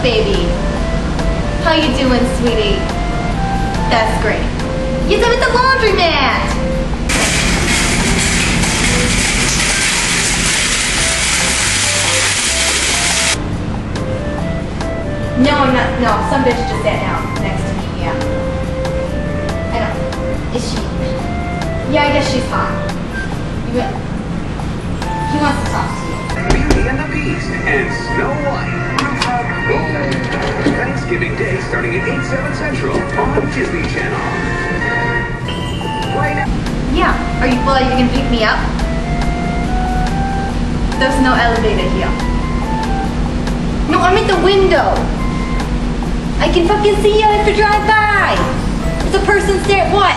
baby. How you doing, sweetie? That's great. Yes, I'm at the laundromat. No, I'm not. No, some bitch just sat down next to me. Yeah. I know. Is she? Yeah, I guess she's hot. He wants to talk to you. Beauty and the Beast and Snow White. Thanksgiving Day starting at 8/7 Central on Disney Channel. Right now. Yeah. Are you gonna pick me up? There's no elevator here. No, I'm at the window. I can fucking see you if you drive by. There's a person staring. What?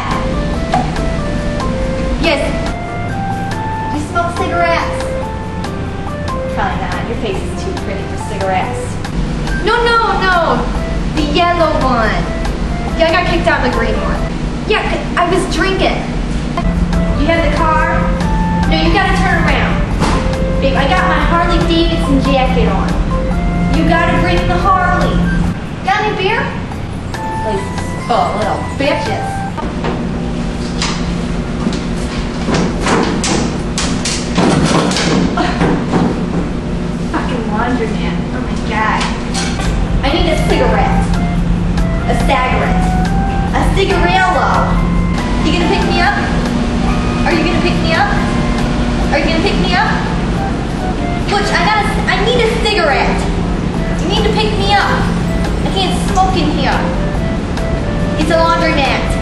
Yes. You smoke cigarettes? Probably not. Your face is too pretty for cigarettes. No. The yellow one. Yeah, I got kicked out of the green one. Yeah, I was drinking. You have the car? No, you gotta turn around. Babe, I got my Harley Davidson jacket on. You gotta bring the Harley. Got any beer? This place is full of little bitches. Fucking laundromat. Oh my god. I need a cigarette. A cigarette. A cigarello. You gonna pick me up? Are you gonna pick me up? Are you gonna pick me up? Butch, I need a cigarette. You need to pick me up. I can't smoke in here. It's a laundromat.